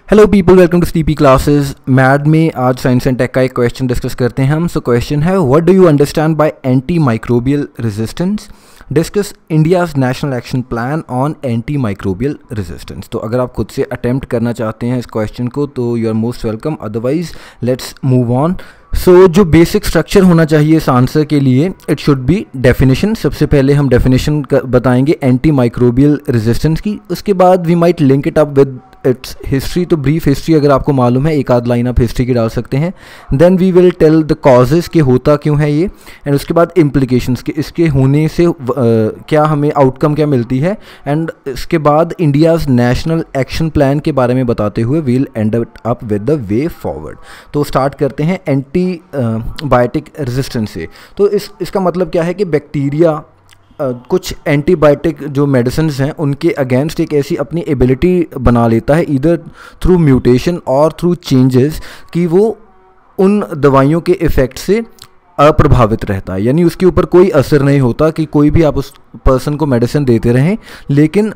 Hello people, welcome to steepy classes. मैड में आज साइंस एंड टेक का एक क्वेश्चन डिस्कस करते हैं हम। सो क्वेश्चन है, what do you understand by anti microbial resistance? Discuss India's national action plan on anti microbial resistance. तो अगर आप खुद से अटेम्प्ट करना चाहते हैं इस क्वेश्चन को तो you are most welcome, otherwise let's move on. So जो बेसिक स्ट्रक्चर होना चाहिए इस आंसर के लिए, इट शुड बी डेफिनेशन। सबसे पहले हम डेफिनेशन बताएंगे एंटी माइक्रोबियल रेजिस्टेंस की, उसके बाद we might link it up with its history. तो ब्रीफ हिस्ट्री अगर आपको मालूम है, एक आध लाइन आप हिस्ट्री की डाल सकते हैं। Then we will tell the causes कि होता क्यों है ये, एंड उसके बाद इम्प्लीकेशंस के इसके होने से क्या हमें आउटकम क्या मिलती है, एंड इसके बाद इंडियाज़ नेशनल एक्शन प्लान के बारे में बताते हुए we'll end up with the way forward. तो स्टार्ट करते हैं एंटी बायोटिक रेजिस्टेंस से। तो इसका मतलब क्या है कि बैक्टीरिया कुछ एंटीबायोटिक जो मेडिसिन्स हैं उनके अगेंस्ट एक ऐसी अपनी एबिलिटी बना लेता है, ईदर थ्रू म्यूटेशन और थ्रू चेंजेस, कि वो उन दवाइयों के इफ़ेक्ट से अप्रभावित रहता है। यानी उसके ऊपर कोई असर नहीं होता कि कोई भी आप उस पर्सन को मेडिसिन देते रहें, लेकिन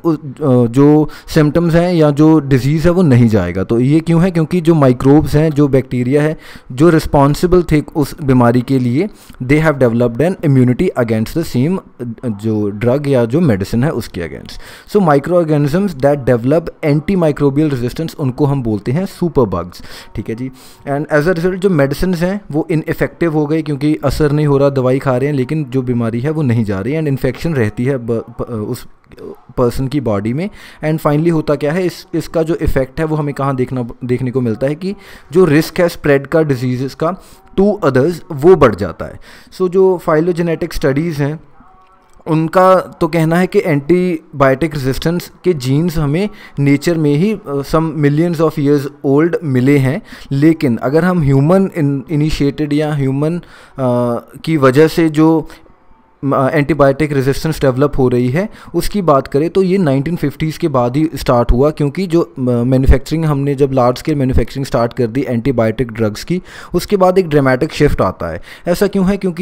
जो सिम्टम्स हैं या जो डिजीज़ है वो नहीं जाएगा। तो ये क्यों है? क्योंकि जो माइक्रोब्स हैं, जो बैक्टीरिया है जो रिस्पॉन्सिबल थे उस बीमारी के लिए, they have developed an immunity against the same जो ड्रग या जो मेडिसिन है उसके against. So microorganisms that develop anti microbial resistance, उनको हम बोलते हैं सुपर बग्स। ठीक है जी। एंड एज अ रिजल्ट जो मेडिसिन हैं वो इनइफेक्टिव हो गई, क्योंकि असर नहीं हो रहा, दवाई खा रहे हैं लेकिन जो बीमारी है वो नहीं जा रही, एंड इन्फेक्शन रहती है उस पर्सन की बॉडी में। एंड फाइनली होता क्या है, इसका जो इफ़ेक्ट है वो हमें कहाँ देखने को मिलता है कि जो रिस्क है स्प्रेड का डिजीज़ का टू अदर्स वो बढ़ जाता है। सो जो फाइलोजेनेटिक स्टडीज़ हैं उनका तो कहना है कि एंटीबायोटिक रेजिस्टेंस के जीन्स हमें नेचर में ही some millions of years old मिले हैं, लेकिन अगर हम ह्यूमन इनिशिएटेड या ह्यूमन की वजह से जो एंटीबायोटिक रेजिस्टेंस डेवलप हो रही है उसकी बात करें तो ये 1950s के बाद ही स्टार्ट हुआ, क्योंकि जो मैन्युफैक्चरिंग हमने जब लार्ज स्केल मैन्युफैक्चरिंग स्टार्ट कर दी एंटीबायोटिक ड्रग्स की, उसके बाद एक ड्रामेटिक शिफ्ट आता है। ऐसा क्यों है? क्योंकि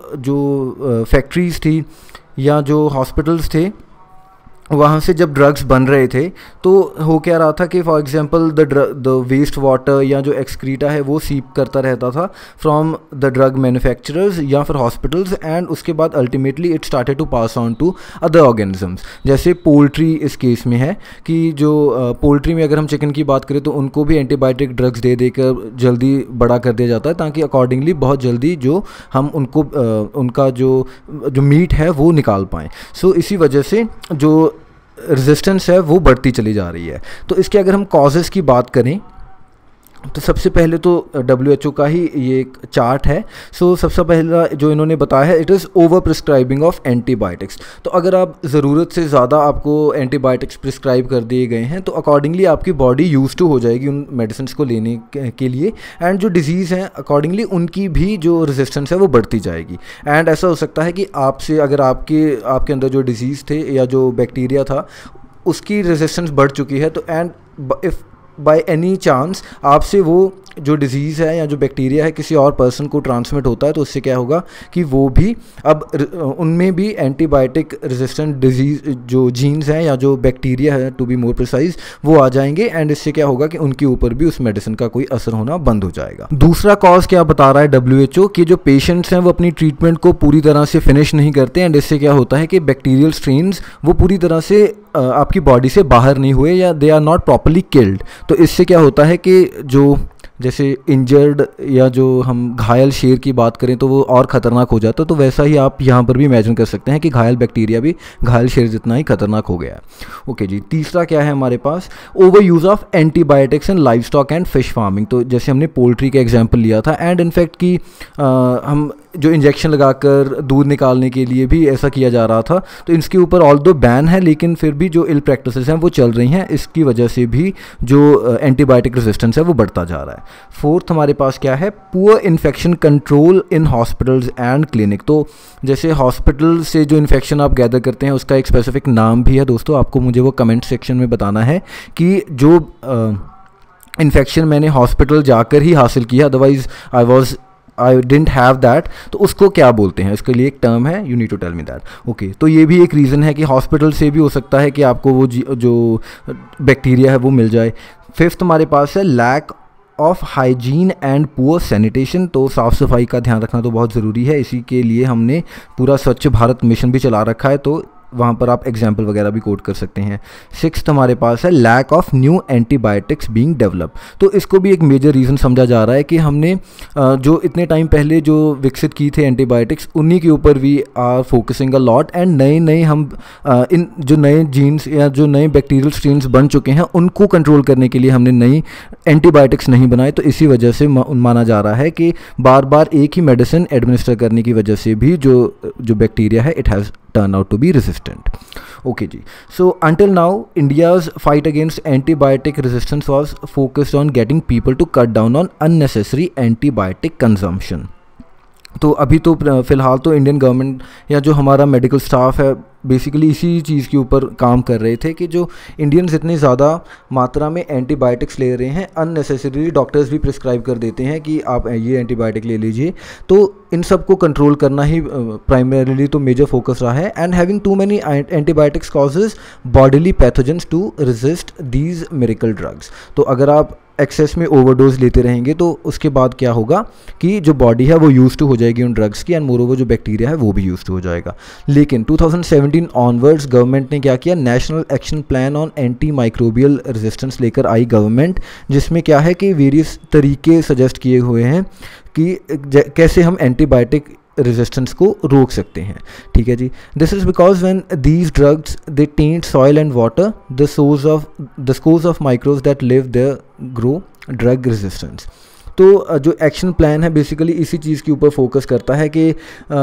जो फैक्ट्रीज़ थी या जो हॉस्पिटल्स थे वहाँ से जब ड्रग्स बन रहे थे तो हो क्या रहा था कि for example the waste water या जो एक्सक्रीटा है वो सीप करता रहता था फ्रॉम द ड्रग मैन्युफैक्चरर्स या फिर हॉस्पिटल्स, एंड उसके बाद ultimately it started to pass on to other organisms. जैसे पोल्ट्री इस केस में है कि जो पोल्ट्री में अगर हम चिकन की बात करें तो उनको भी एंटीबायोटिक ड्रग्स दे देकर जल्दी बड़ा कर दिया जाता है, ताकि अकॉर्डिंगली बहुत जल्दी जो हम उनको उनका जो मीट है वो निकाल पाएँ। सो इसी वजह से जो रेजिस्टेंस है वो बढ़ती चली जा रही है। तो इसके अगर हम कॉजेज़ की बात करें तो सबसे पहले तो WHO का ही ये एक चार्ट है। सो सबसे पहला जो इन्होंने बताया है, it is overprescribing of antibiotics. तो अगर आप ज़रूरत से ज़्यादा आपको एंटीबायोटिक्स प्रिस्क्राइब कर दिए गए हैं तो अकॉर्डिंगली आपकी बॉडी यूज टू हो जाएगी उन मेडिसिन को लेने के लिए, एंड जो डिजीज़ हैं अकॉर्डिंगली उनकी भी जो रेजिस्टेंस है वो बढ़ती जाएगी। एंड ऐसा हो सकता है कि आपसे अगर आपके अंदर जो डिजीज़ थे या जो बैक्टीरिया था उसकी रेजिस्टेंस बढ़ चुकी है, तो and if by any chance आपसे वो जो डिज़ीज़ है या जो बैक्टीरिया है किसी और पर्सन को ट्रांसमिट होता है, तो उससे क्या होगा कि वो भी अब उनमें भी एंटीबायोटिक रेजिस्टेंट डिजीज़ जो जीन्स हैं या जो बैक्टीरिया है टू बी मोर प्रिसाइज वो आ जाएंगे, एंड इससे क्या होगा कि उनके ऊपर भी उस मेडिसिन का कोई असर होना बंद हो जाएगा। दूसरा कॉज क्या बता रहा है WHO कि जो पेशेंट्स हैं वो अपनी ट्रीटमेंट को पूरी तरह से फिनिश नहीं करते, एंड इससे क्या होता है कि बैक्टीरियल स्ट्रेन्स वो पूरी तरह से आपकी बॉडी से बाहर नहीं हुए या they are not properly killed. तो इससे क्या होता है कि जो जैसे इंजर्ड या जो हम घायल शेर की बात करें तो वो और ख़तरनाक हो जाता है, तो वैसा ही आप यहाँ पर भी इमेजिन कर सकते हैं कि घायल बैक्टीरिया भी घायल शेर जितना ही खतरनाक हो गया है। ओके जी। तीसरा क्या है हमारे पास, overuse of antibiotics in livestock and fish farming. तो जैसे हमने पोल्ट्री का एग्जाम्पल लिया था, एंड इनफैक्ट कि हम जो इंजेक्शन लगाकर दूध निकालने के लिए भी ऐसा किया जा रहा था, तो इसके ऊपर ऑल्दो बैन है लेकिन फिर भी जो इल प्रैक्टिसेस हैं वो चल रही हैं, इसकी वजह से भी जो एंटीबायोटिक रेजिस्टेंस है वो बढ़ता जा रहा है। फोर्थ हमारे पास क्या है, poor infection control in hospitals and clinic. तो जैसे हॉस्पिटल से जो इन्फेक्शन आप गैदर करते हैं उसका एक स्पेसिफिक नाम भी है दोस्तों, आपको मुझे वो कमेंट सेक्शन में बताना है कि जो इन्फेक्शन मैंने हॉस्पिटल जाकर ही हासिल किया, otherwise I was I didn't have that, तो उसको क्या बोलते हैं, इसके लिए एक टर्म है, you need to tell me that. Okay, तो ये भी एक रीज़न है कि हॉस्पिटल से भी हो सकता है कि आपको वो जो बैक्टीरिया है वो मिल जाए। फिफ्थ हमारे पास है lack of hygiene and poor sanitation, तो साफ़ सफाई का ध्यान रखना तो बहुत ज़रूरी है, इसी के लिए हमने पूरा स्वच्छ भारत मिशन भी चला रखा है, तो वहाँ पर आप एग्जाम्पल वगैरह भी कोट कर सकते हैं। सिक्स्थ हमारे पास है lack of new antibiotics being develop, तो इसको भी एक मेजर रीज़न समझा जा रहा है कि हमने जो इतने टाइम पहले जो विकसित की थे एंटीबायोटिक्स, उन्हीं के ऊपर we are focusing a lot, and नए हम इन जो नए जीन्स या जो नए बैक्टीरियल स्ट्रेन्स बन चुके हैं उनको कंट्रोल करने के लिए हमने नई एंटीबायोटिक्स नहीं बनाए, तो इसी वजह से माना जा रहा है कि बार बार एक ही मेडिसिन एडमिनिस्टर करने की वजह से भी जो बैक्टीरिया है it has turn out to be resistant. Okay जी, so until now India's fight against antibiotic resistance was focused on getting people to cut down on unnecessary antibiotic consumption. तो अभी तो फ़िलहाल तो इंडियन गवर्नमेंट या जो हमारा मेडिकल स्टाफ है बेसिकली इसी चीज़ के ऊपर काम कर रहे थे कि जो इंडियंस इतनी ज़्यादा मात्रा में एंटीबायोटिक्स ले रहे हैं, अननेसेसरी डॉक्टर्स भी प्रिस्क्राइब कर देते हैं कि आप ये एंटीबायोटिक ले लीजिए, तो इन सब को कंट्रोल करना ही प्राइमरीली तो मेजर फोकस रहा है। And having too many antibiotics causes bodily pathogens to resist these miracle drugs, तो अगर आप एक्सेस में ओवरडोज लेते रहेंगे तो उसके बाद क्या होगा कि जो बॉडी है वो यूज टू हो जाएगी उन ड्रग्स की, एंड मोरोवर जो बैक्टीरिया है वो भी यूज टू हो जाएगा। लेकिन 2017 ऑनवर्ड्स गवर्नमेंट ने क्या किया, national action plan on anti microbial resistance लेकर आई गवर्नमेंट, जिसमें क्या है कि वेरियस तरीके सजेस्ट किए हुए हैं कि कैसे हम एंटीबायोटिक रेजिस्टेंस को रोक सकते हैं। ठीक है जी, this is because when these drugs they taint soil and water, the scores of microbes that live there grow drug resistance. तो जो एक्शन प्लान है बेसिकली इसी चीज़ के ऊपर फोकस करता है कि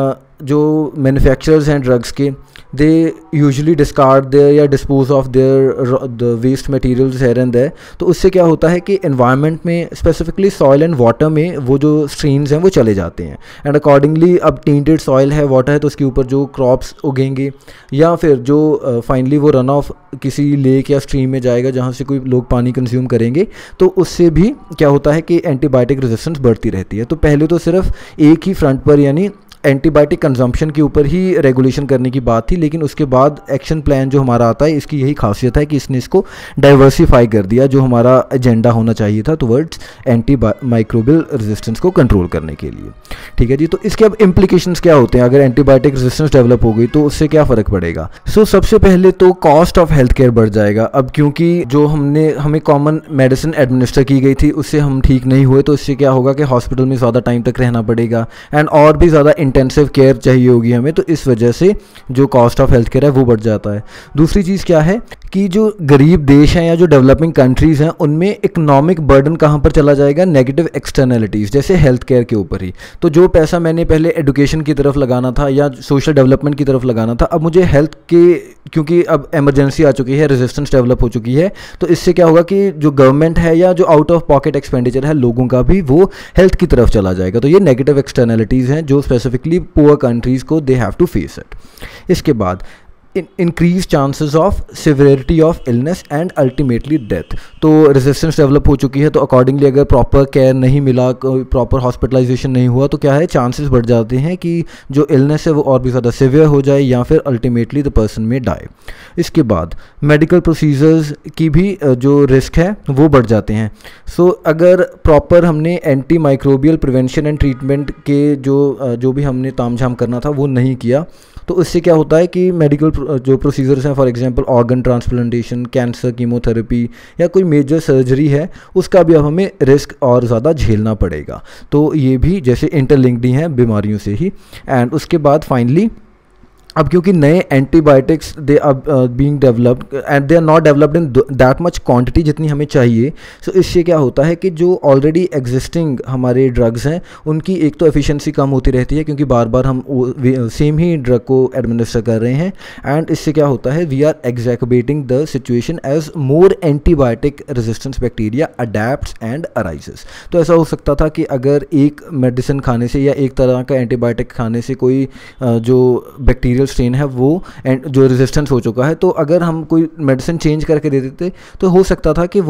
जो मैन्युफैक्चरर्स हैं ड्रग्स के, दे यूजुअली डिस्कार्ड देयर या dispose of their the waste materials here and there, तो उससे क्या होता है कि एनवायरनमेंट में स्पेसिफिकली सॉइल एंड वाटर में वो जो स्ट्रेन्स हैं वो चले जाते हैं, एंड अकॉर्डिंगली अब टेंटेड सॉइल है, वाटर है, तो उसके ऊपर जो क्रॉप्स उगेंगे या फिर जो फाइनली वो रन ऑफ किसी लेक या स्ट्रीम में जाएगा जहाँ से कोई लोग पानी कंज्यूम करेंगे, तो उससे भी क्या होता है कि एंटीबायोटिक रेजिस्टेंस बढ़ती रहती है। तो पहले तो सिर्फ एक ही फ्रंट पर यानी एंटीबायोटिक कंजम्पशन के ऊपर ही रेगुलेशन करने की बात थी, लेकिन उसके बाद एक्शन प्लान जो हमारा आता है इसकी यही खासियत है कि इसने इसको डाइवर्सिफाई कर दिया, जो हमारा एजेंडा होना चाहिए था टुवर्ड्स एंटी माइक्रोबियल रेजिस्टेंस को कंट्रोल करने के लिए। ठीक है जी, तो इसके अब इम्प्लीकेशंस क्या होते हैं, अगर एंटीबायोटिक रेजिस्टेंस डेवलप हो गई तो उससे क्या फ़र्क पड़ेगा। सबसे पहले तो कॉस्ट ऑफ हेल्थ केयर बढ़ जाएगा। अब क्योंकि जो हमें कॉमन मेडिसिन एडमिनिस्टर की गई थी उससे हम ठीक नहीं हुए, तो इससे क्या होगा कि हॉस्पिटल में ज़्यादा टाइम तक रहना पड़ेगा, एंड और भी ज़्यादा इंटेंसिव केयर चाहिए होगी हमें, तो इस वजह से जो कॉस्ट ऑफ हेल्थ केयर है वो बढ़ जाता है। दूसरी चीज़ क्या है कि जो गरीब देश हैं या जो डेवलपिंग कंट्रीज़ हैं उनमें इकोनॉमिक बर्डन कहाँ पर चला जाएगा, नेगेटिव एक्सटर्नलिटीज़ जैसे हेल्थ केयर के ऊपर ही। तो जो पैसा मैंने पहले एजुकेशन की तरफ लगाना था या सोशल डेवलपमेंट की तरफ लगाना था, अब मुझे हेल्थ के, क्योंकि अब इमरजेंसी आ चुकी है, रेजिस्टेंस डेवलप हो चुकी है, तो इससे क्या होगा कि जो गवर्नमेंट है या जो आउट ऑफ पॉकेट एक्सपेंडिचर है लोगों का भी वो हेल्थ की तरफ चला जाएगा। तो ये नेगेटिव एक्सटर्नलिटीज़ हैं जो स्पेसिफिकली पुअर कंट्रीज़ को they have to face it. इसके बाद increase chances of severity of illness and ultimately death। तो रेजिस्टेंस डेवलप हो चुकी है, तो अकॉर्डिंगली अगर प्रॉपर केयर नहीं मिला, प्रॉपर हॉस्पिटलाइजेशन नहीं हुआ, तो क्या है चांसेस बढ़ जाते हैं कि जो इलनेस है वो और भी ज़्यादा सिवियर हो जाए या फिर अल्टीमेटली द पर्सन में डाई। इसके बाद मेडिकल प्रोसीजर्स की भी जो रिस्क है वो बढ़ जाते हैं। अगर प्रॉपर हमने antimicrobial prevention and treatment के जो भी हमने तामझाम करना था वो नहीं किया, तो उससे क्या होता है कि मेडिकल जो प्रोसीजर्स हैं, for example organ transplantation, cancer chemotherapy या कोई मेजर सर्जरी है, उसका भी अब हमें रिस्क और ज़्यादा झेलना पड़ेगा। तो ये भी जैसे इंटरलिंक्ड ही हैं बीमारियों से ही। एंड उसके बाद फाइनली अब क्योंकि नए antibiotics they are being developed and they are not developed in that much quantity जितनी हमें चाहिए, सो इससे क्या होता है कि जो ऑलरेडी एग्जिस्टिंग हमारे ड्रग्स हैं उनकी एक तो एफिशिएंसी कम होती रहती है क्योंकि बार बार हम सेम ही ड्रग को एडमिनिस्टर कर रहे हैं, एंड इससे क्या होता है we are exacerbating the situation as more antibiotic resistance bacteria adapts and arises. तो ऐसा हो सकता था कि अगर एक मेडिसिन खाने से या एक तरह का एंटीबायोटिक खाने से कोई जो बैक्टीरिया स्ट्रेन है वो जो रेजिस्टेंस हो चुका है, तो अगर हम कोई मेडिसिन चेंज करके दे देते तो हो सकता था कि वो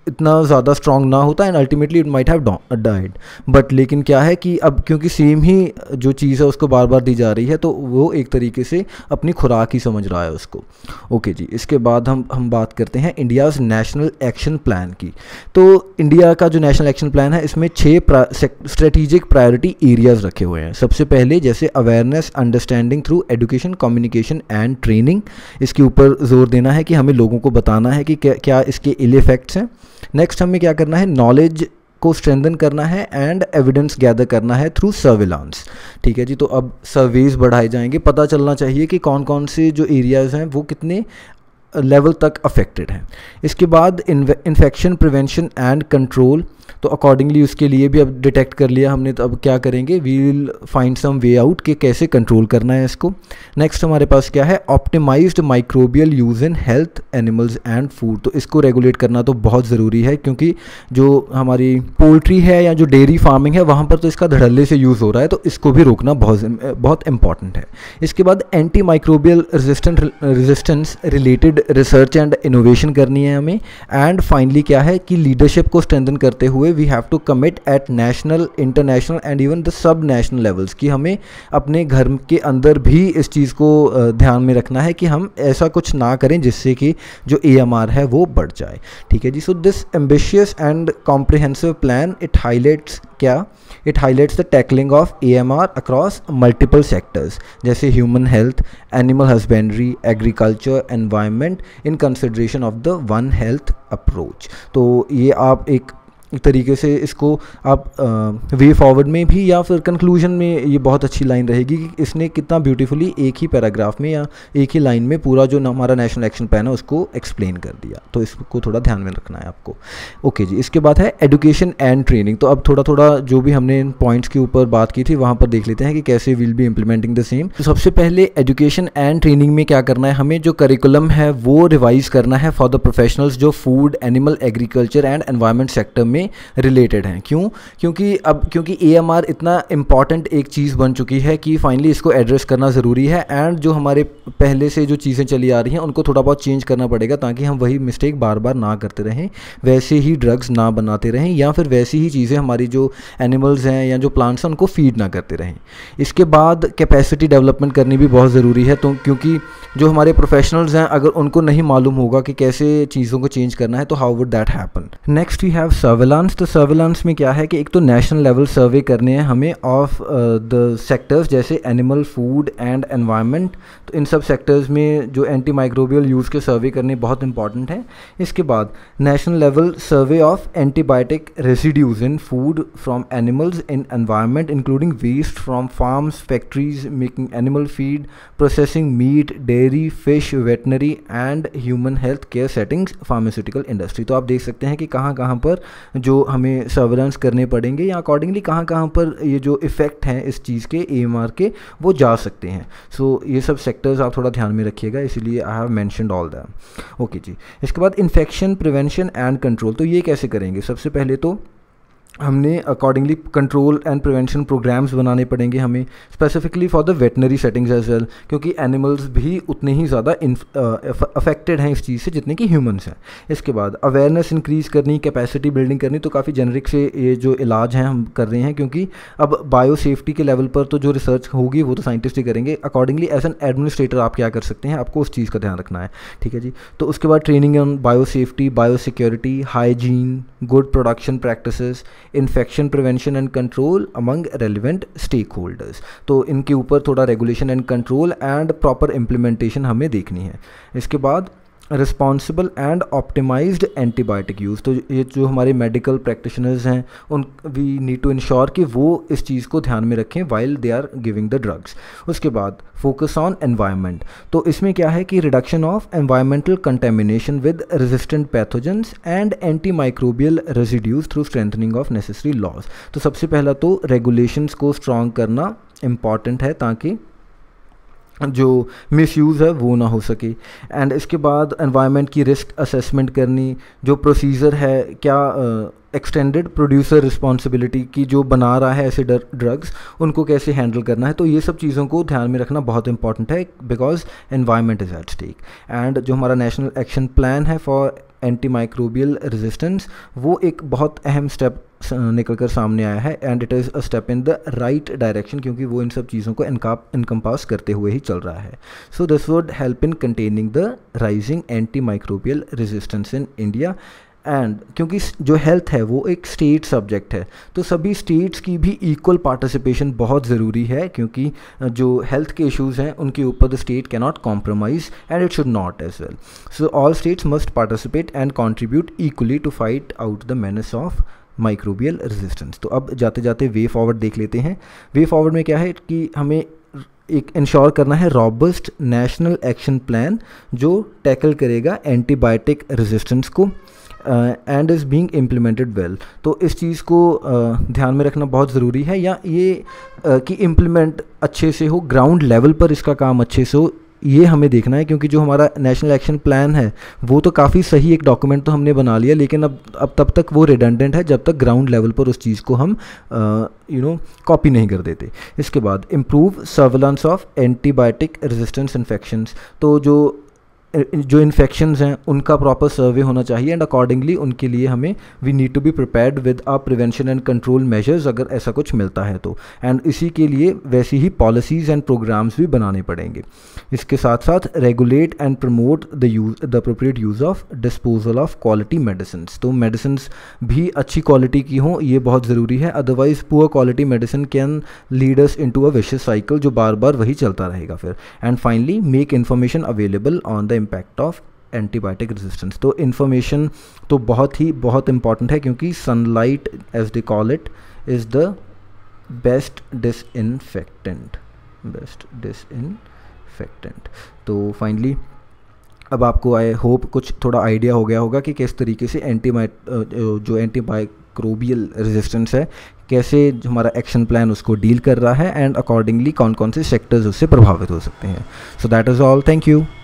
इतना ज़्यादा स्ट्रॉन्ग ना होता and ultimately it might have died. But लेकिन क्या है कि अब क्योंकि सेम ही जो चीज़ है उसको बार बार दी जा रही है, तो वो एक तरीके से अपनी खुराक ही समझ रहा है उसको। ओके जी, इसके बाद हम बात करते हैं इंडियाज़ नेशनल एक्शन प्लान की। तो इंडिया का जो नेशनल एक्शन प्लान है इसमें 6 स्ट्रेटेजिक प्रायोरिटी एरियाज़ रखे हुए हैं। सबसे पहले जैसे awareness understanding through education communication and training, इसके ऊपर जोर देना है कि हमें लोगों को बताना है कि क्या इसके इल इफेक्ट्स हैं। नेक्स्ट हमें क्या करना है, नॉलेज को स्ट्रेंथन करना है एंड एविडेंस गैदर करना है थ्रू सर्विलांस। ठीक है जी, तो अब सर्वेज बढ़ाए जाएंगे, पता चलना चाहिए कि कौन कौन से जो एरियाज़ हैं वो कितने लेवल तक अफेक्टेड हैं। इसके बाद इन्फेक्शन प्रिवेंशन एंड कंट्रोल, तो अकॉर्डिंगली उसके लिए भी अब डिटेक्ट कर लिया हमने, तो अब क्या करेंगे, we will find some way out कि कैसे कंट्रोल करना है इसको। नेक्स्ट हमारे पास क्या है, optimised microbial use in health animals and food, तो इसको रेगुलेट करना तो बहुत ज़रूरी है, क्योंकि जो हमारी पोल्ट्री है या जो डेयरी फार्मिंग है वहाँ पर तो इसका धड़ल्ले से यूज़ हो रहा है, तो इसको भी रोकना बहुत इंपॉर्टेंट है। इसके बाद anti microbial resistance related research and innovation करनी है हमें। एंड फाइनली क्या है कि लीडरशिप को स्ट्रेंथन करते हुए we have to commit at national, international and even the subnational levels, कि हमें अपने घर के अंदर भी इस चीज़ को ध्यान में रखना है कि हम ऐसा कुछ ना करें जिससे कि जो AMR है वो बढ़ जाए। ठीक है जी, so this ambitious and comprehensive plan it highlights क्या, it highlights the tackling of AMR across multiple sectors जैसे human health, animal husbandry, agriculture, environment in consideration of the one health approach. तो ये आप एक तरीके से इसको आप वे फॉरवर्ड में भी या फिर कंक्लूजन में ये बहुत अच्छी लाइन रहेगी कि इसने कितना ब्यूटीफुली एक ही पैराग्राफ में या एक ही लाइन में पूरा जो हमारा नेशनल एक्शन प्लान है उसको एक्सप्लेन कर दिया, तो इसको थोड़ा ध्यान में रखना है आपको। ओके जी, इसके बाद है एजुकेशन एंड ट्रेनिंग, तो अब थोड़ा थोड़ा जो भी हमने इन पॉइंट्स के ऊपर बात की थी वहाँ पर देख लेते हैं कि कैसे will be implementing the same. तो सबसे पहले एजुकेशन एंड ट्रेनिंग में क्या करना है, हमें जो करिकुलम है वो रिवाइज करना है फॉर द प्रोफेशनल्स जो food, animal, agriculture and environment sector में रिलेटेड हैं। क्यों? क्योंकि AMR इतना इम्पॉर्टेंट एक चीज़ बन चुकी है कि फाइनली इसको एड्रेस करना ज़रूरी है। एंड जो हमारे पहले से जो चीज़ें चली आ रही हैं उनको थोड़ा बहुत चेंज करना पड़ेगा ताकि हम वही मिस्टेक बार बार ना करते रहें, वैसे ही ड्रग्स ना बनाते रहें या फिर वैसी ही चीज़ें हमारी जो एनिमल्स हैं या जो प्लांट्स हैं उनको फीड ना करते रहें। इसके बाद कैपेसिटी डेवलपमेंट करनी भी बहुत ज़रूरी है, तो क्योंकि जो हमारे प्रोफेशनल्स हैं अगर उनको नहीं मालूम होगा कि कैसे चीज़ों को चेंज करना है तो how would that happen. Next we have surveillance. तो सर्विलांस में क्या है कि एक तो नेशनल लेवल सर्वे करने हैं हमें ऑफ द सेक्टर्स जैसे एनिमल, फूड एंड एनवायरनमेंट, तो इन सब सेक्टर्स में जो एंटी माइक्रोबियल यूज़ के सर्वे करने बहुत इंपॉर्टेंट है। इसके बाद national level survey of antibiotic residues in food from animals in environment including waste from farms, factories making animal feed, processing meat, dairy, fish, veterinary and human health care settings, pharmaceutical industry. तो आप देख सकते हैं कि कहाँ कहाँ पर जो हमें सर्वेलेंस करने पड़ेंगे या अकॉर्डिंगली कहाँ कहाँ पर ये जो इफ़ेक्ट हैं इस चीज़ के AMR के वो जा सकते हैं। सो ये सब सेक्टर्स आप थोड़ा ध्यान में रखिएगा, इसीलिए I have mentioned all that. Okay जी, इसके बाद इन्फेक्शन प्रिवेंशन एंड कंट्रोल, तो ये कैसे करेंगे? सबसे पहले तो हमने accordingly control and prevention programs बनाने पड़ेंगे हमें specifically for the veterinary settings as well, क्योंकि एनिमल्स भी उतने ही ज़्यादा अफेक्टेड हैं इस चीज़ से जितने कि ह्यूमंस हैं। इसके बाद अवेयरनेस इंक्रीज़ करनी, कैपेसिटी बिल्डिंग करनी, तो काफ़ी जेनरिक से ये जो इलाज हैं हम कर रहे हैं, क्योंकि अब बायो सेफ्टी के लेवल पर तो जो रिसर्च होगी वो तो साइंटिस्ट ही करेंगे। अकॉर्डिंगली एज एन एडमिनिस्ट्रेटर आप क्या कर सकते हैं, आपको उस चीज़ का ध्यान रखना है। ठीक है जी, तो उसके बाद training on biosafety, biosecurity, hygiene, good production practices, infection prevention and control among relevant stakeholders, तो इनके ऊपर थोड़ा regulation and control and proper implementation हमें देखनी है। इसके बाद responsible and optimised antibiotic use, तो ये जो हमारे मेडिकल प्रैक्टिशनर्स हैं उन वी नीड टू इंश्योर कि वो इस चीज़ को ध्यान में रखें while they are giving the drugs. उसके बाद फोकस ऑन एनवायरनमेंट, तो इसमें क्या है कि reduction of environmental contamination with resistant pathogens and antimicrobial residues through strengthening of necessary laws. तो सबसे पहला तो रेगुलेशंस को स्ट्रॉन्ग करना इम्पॉर्टेंट है ताकि जो मिसयूज़ है वो ना हो सके। एंड इसके बाद एनवायरनमेंट की रिस्क असेसमेंट करनी, जो प्रोसीजर है क्या एक्सटेंडेड प्रोड्यूसर रिस्पॉन्सिबिलिटी की, जो बना रहा है ऐसे ड्रग्स उनको कैसे हैंडल करना है। तो ये सब चीज़ों को ध्यान में रखना बहुत इंपॉर्टेंट है because environment is at stake. And जो हमारा नेशनल एक्शन प्लान है फॉर एंटी माइक्रोबियल रेजिस्टेंस, वो एक बहुत अहम स्टेप निकल कर सामने आया है and it is a step in the right direction, क्योंकि वो इन सब चीज़ों को इनकम्पास करते हुए ही चल रहा है। So this would help in containing the rising anti microbial resistance in India. And क्योंकि जो हेल्थ है वो एक स्टेट सब्जेक्ट है, तो सभी स्टेट्स की भी इक्वल पार्टिसिपेशन बहुत ज़रूरी है, क्योंकि जो हेल्थ के इश्यूज़ हैं उनके ऊपर the state can not compromise and it should not as well. So all states must participate and contribute equally to fight out the menace of microbial resistance. तो अब जाते जाते वे फॉरवर्ड देख लेते हैं। वे फॉरवर्ड में क्या है कि हमें एक इंश्योर करना है रॉबस्ट नेशनल एक्शन प्लान जो टैकल करेगा एंटीबायोटिक रेजिस्टेंस को and is being implemented well. तो इस चीज़ को ध्यान में रखना बहुत ज़रूरी है, या ये कि इम्प्लीमेंट अच्छे से हो, ग्राउंड लेवल पर इसका काम अच्छे से हो, ये हमें देखना है। क्योंकि जो हमारा नेशनल एक्शन प्लान है वो तो काफ़ी सही एक डॉक्यूमेंट तो हमने बना लिया, लेकिन अब तब तक वो रिडंडेंट है जब तक ग्राउंड लेवल पर उस चीज़ को हम कॉपी नहीं कर देते। इसके बाद improve surveillance of antibiotic resistance infections. तो जो इन्फेक्शंस हैं उनका प्रॉपर सर्वे होना चाहिए एंड अकॉर्डिंगली उनके लिए हमें we need to be prepared with a prevention and control measures अगर ऐसा कुछ मिलता है तो। एंड इसी के लिए वैसी ही पॉलिसीज़ एंड प्रोग्राम्स भी बनाने पड़ेंगे। इसके साथ साथ regulate and promote the appropriate use of disposal of quality medicine. तो मेडिसिन भी अच्छी क्वालिटी की हों, ये बहुत ज़रूरी है, otherwise poor quality medicine can lead us into a vicious cycle जो बार बार वही चलता रहेगा फिर। And finally make information available on the impact of antibiotic resistance. तो इन्फॉर्मेशन तो बहुत इंपॉर्टेंट है, क्योंकि sunlight as they call it is the best disinfectant. तो फाइनली अब आपको आई होप कुछ थोड़ा आइडिया हो गया होगा कि किस तरीके से जो एंटीमाइक्रोबियल रेजिस्टेंस है कैसे हमारा एक्शन प्लान उसको डील कर रहा है एंड अकॉर्डिंगली कौन कौन से सेक्टर्स उससे प्रभावित हो सकते हैं। So that is all, thank you.